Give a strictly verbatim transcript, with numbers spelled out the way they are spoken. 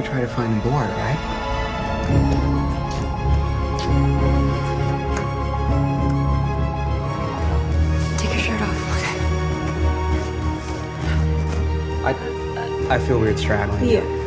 try to find a board, right? Take your shirt off. I, I feel weird straddling. Yeah.